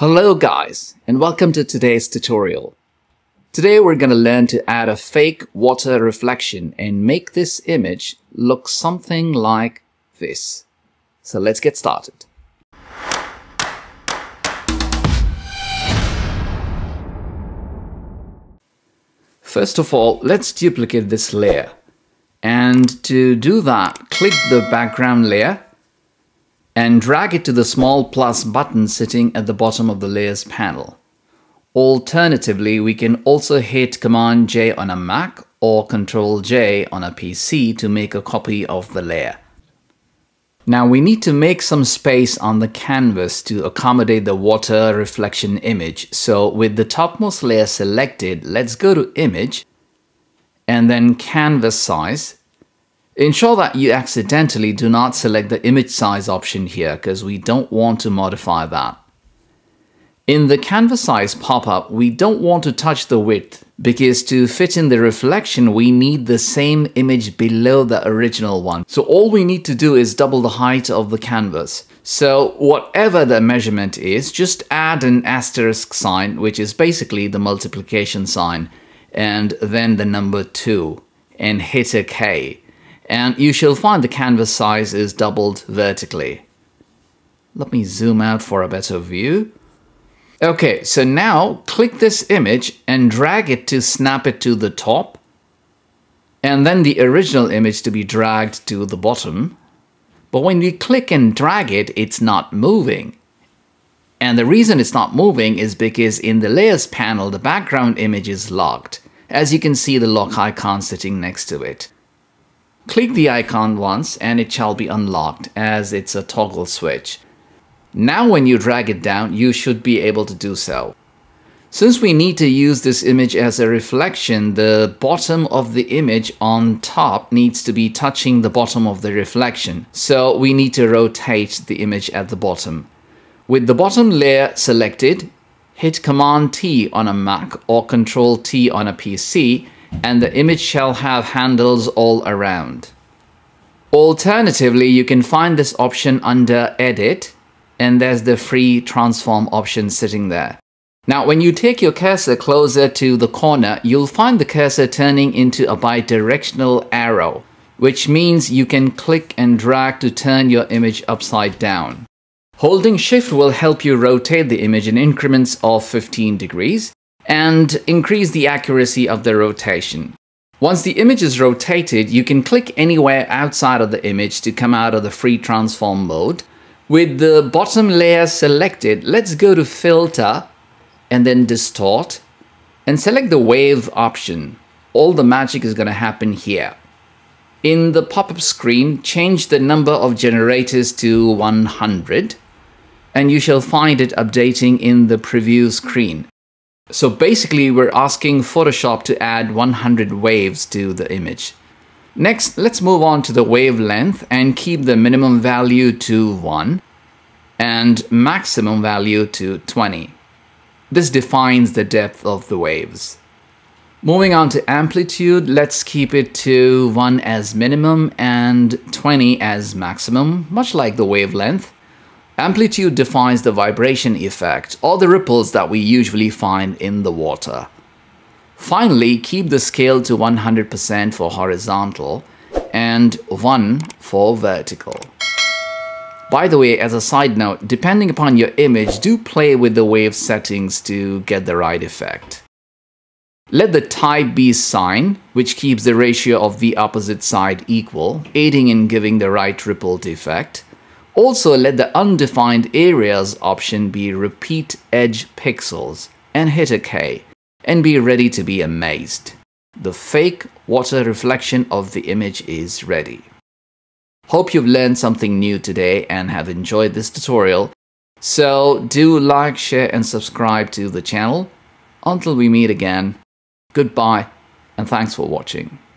Hello guys, and welcome to today's tutorial. Today we're going to learn to add a fake water reflection and make this image look something like this. So let's get started. First of all, let's duplicate this layer. And to do that, click the background layer and drag it to the small plus button sitting at the bottom of the layers panel. Alternatively, we can also hit Command J on a Mac or Control J on a PC to make a copy of the layer. Now we need to make some space on the canvas to accommodate the water reflection image. So with the topmost layer selected, let's go to Image and then Canvas Size. Ensure that you accidentally do not select the image size option here because we don't want to modify that. In the canvas size pop-up, we don't want to touch the width because to fit in the reflection, we need the same image below the original one. So all we need to do is double the height of the canvas. So whatever the measurement is, just add an asterisk sign, which is basically the multiplication sign, and then the number 2 and hit OK. And you shall find the canvas size is doubled vertically. Let me zoom out for a better view. Okay, so now click this image and drag it to snap it to the top. And then the original image to be dragged to the bottom. But when we click and drag it, it's not moving. And the reason it's not moving is because in the layers panel, the background image is locked. As you can see the lock icon sitting next to it. Click the icon once and it shall be unlocked as it's a toggle switch. Now when you drag it down, you should be able to do so. Since we need to use this image as a reflection, the bottom of the image on top needs to be touching the bottom of the reflection. So we need to rotate the image at the bottom. With the bottom layer selected, hit Command T on a Mac or Control T on a PC, and the image shall have handles all around. Alternatively, you can find this option under Edit, and there's the free transform option sitting there. Now, when you take your cursor closer to the corner, you'll find the cursor turning into a bidirectional arrow, which means you can click and drag to turn your image upside down. Holding Shift will help you rotate the image in increments of 15 degrees. And increase the accuracy of the rotation. Once the image is rotated, you can click anywhere outside of the image to come out of the free transform mode. With the bottom layer selected, let's go to Filter and then Distort and select the Wave option. All the magic is going to happen here. In the pop-up screen, change the number of generators to 100 and you shall find it updating in the preview screen. So basically, we're asking Photoshop to add 100 waves to the image. Next, let's move on to the wavelength and keep the minimum value to 1 and maximum value to 20. This defines the depth of the waves. Moving on to amplitude, let's keep it to 1 as minimum and 20 as maximum, much like the wavelength. Amplitude defines the vibration effect or the ripples that we usually find in the water. Finally, keep the scale to 100% for horizontal and 1 for vertical. By the way, as a side note, depending upon your image, do play with the wave settings to get the right effect. Let the type be sine, which keeps the ratio of the opposite side equal, aiding in giving the right rippled effect. Also, let the undefined areas option be repeat edge pixels and hit OK and be ready to be amazed. The fake water reflection of the image is ready. Hope you've learned something new today and have enjoyed this tutorial. So do like, share and subscribe to the channel. Until we meet again, goodbye and thanks for watching.